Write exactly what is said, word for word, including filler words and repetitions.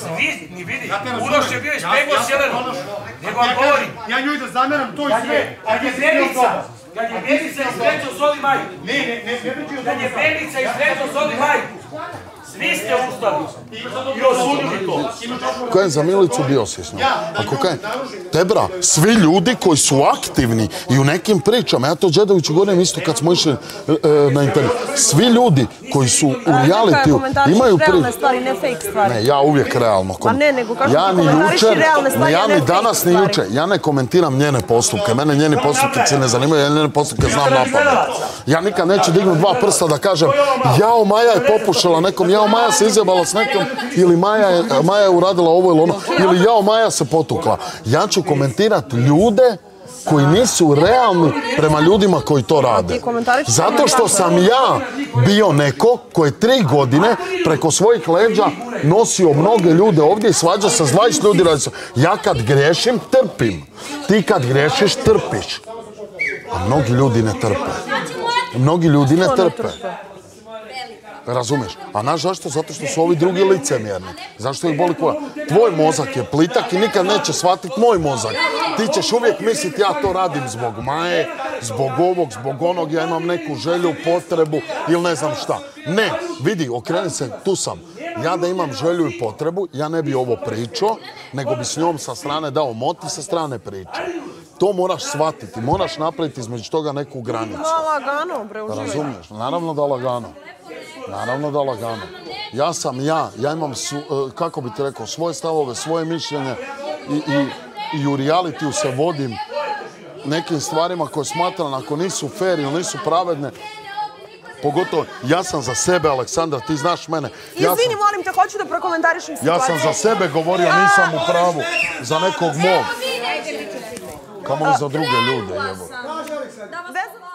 Vi, ni vidi, Uroš je bio izbjegao Sjelenu. Nego vam govorim. Ja nju i da zamjeram to i sve. Kad je Benica, kad je Benica izgledao Zoli majku. Ne, ne, ne, ne pričaju Kad je Benica izgledao Zoli majku. Svi ste ustali i osudili to. Ko je za Milicu bio si s njom? Ako kaj, Tebra, svi ljudi koji su aktivni i u nekim pričama, ja to Đedoviću govorim isto kad smo išli na intervju, svi ljudi koji su u realitiju imaju priču. Realne stvari, ne fake stvari. Ne, ja uvijek realno komentarišem. Ne, nego kažu ja ni jučer, ni ja ni danas, ni jučer. Ja ne komentiram njene postupke. Mene njeni postupke ne zanimaju, ja njene postupke znam na pamet. Ja nikad neću dignuti dva prsta da kažem jao, Maja je popušala nekom, jao, Maja se izjebala s nekom, ili Maja je, Maja je uradila ovo ili ono, ili jao, Maja se potukla. Ja ću komentirati ljude koji nisu realni prema ljudima koji to rade. Zato što sam ja bio neko koji je tri godine preko svojih leđa nosio mnoge ljude ovdje i svađa se s dvadeset ljudi. Ja kad grešim, trpim. Ti kad grešiš, trpiš. A mnogi ljudi ne trpe. Mnogi ljudi ne trpe. Razumiješ? A znaš zašto? Zato što su ovi drugi licemjerni. Zašto ih boli koja? Tvoj mozak je plitak i nikad neće shvatiti moj mozak. Ti ćeš uvijek misliti ja to radim zbog Maje, zbog ovog, zbog onog, ja imam neku želju, potrebu ili ne znam šta. Ne, vidi, okreni se, tu sam. Ja da imam želju i potrebu, ja ne bi ovo pričao, nego bi s njom sa strane dao moti, sa strane pričao. To moraš shvatiti, moraš napraviti između toga neku granicu. Da, lagano, bre, uživaj. Razumiješ? Naravno da lagano. Naravno da lagano. Ja sam ja, ja imam, kako bi ti rekao, svoje stavove, svoje mišljenje i, i, i u realitiju se vodim nekim stvarima koje smatram ako nisu fair ili nisu pravedne. Pogotovo, ja sam za sebe, Aleksandra, ti znaš mene. Izvini, molim te, hoću da prokomentarišem situaciju. Ja sam za sebe govorio, nisam u pravu za nekog mog. Kamo li za druge ljude, jebo.